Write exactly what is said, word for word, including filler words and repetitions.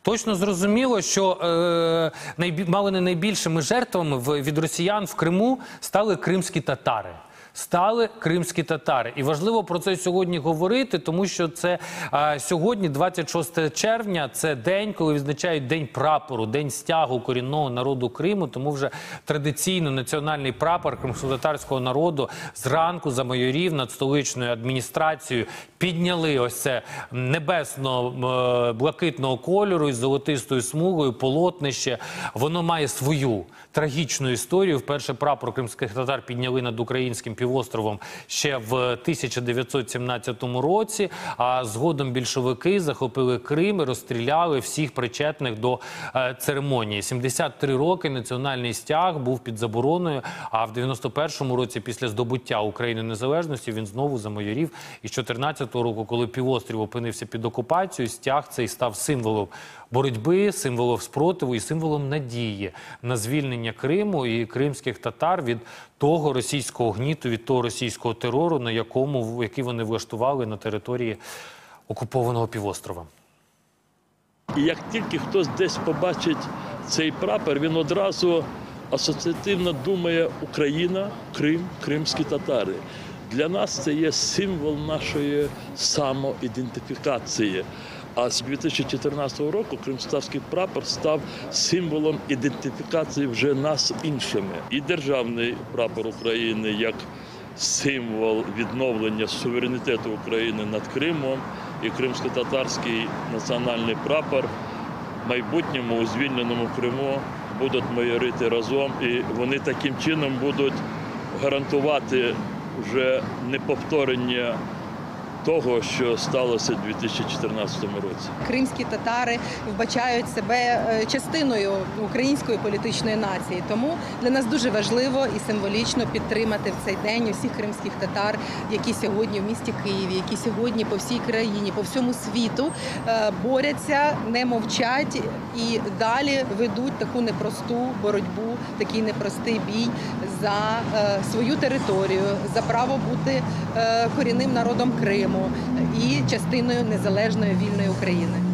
Точно зрозуміло, що е, найбі... мало не найбільшими жертвами в... від росіян в Криму стали кримські татари. Стали кримські татари. І важливо про це сьогодні говорити, тому що це а, сьогодні, двадцять шостого червня, це день, коли відзначають День прапору, День стягу корінного народу Криму. Тому вже традиційно національний прапор кримськотатарського народу зранку за майорів над столичною адміністрацією підняли ось це небесно-блакитного кольору із золотистою смугою, полотнище. Воно має свою трагічну історію. Вперше прапор кримських татар підняли над українським півостровом ще в тисяча дев'ятсот сімнадцятому році, а згодом більшовики захопили Крим і розстріляли всіх причетних до е, церемонії. сімдесят три роки національний стяг був під забороною, а в дев'яносто першому році після здобуття України незалежності він знову замайорів. І з чотирнадцятого року, коли півострів опинився під окупацією, стяг цей став символом боротьби, символом спротиву і символом надії на звільнення Криму і кримських татар від того російського гніту, від того російського терору, на якому, який вони влаштували на території окупованого півострова. І як тільки хтось десь побачить цей прапор, він одразу асоціативно думає Україна, Крим, кримські татари. Для нас це є символ нашої самоідентифікації. А з дві тисячі чотирнадцятого року кримськотатарський прапор став символом ідентифікації вже нас іншими. І державний прапор України як символ відновлення суверенітету України над Кримом, і кримськотатарський національний прапор в майбутньому у звільненому Криму будуть майорити разом, і вони таким чином будуть гарантувати вже неповторення того, що сталося у дві тисячі чотирнадцятому році. Кримські татари вбачають себе частиною української політичної нації. Тому для нас дуже важливо і символічно підтримати в цей день усіх кримських татар, які сьогодні в місті Києві, які сьогодні по всій країні, по всьому світу борються, не мовчать і далі ведуть таку непросту боротьбу, такий непростий бій за свою територію, за право бути корінним народом Криму і частиною незалежної вільної України.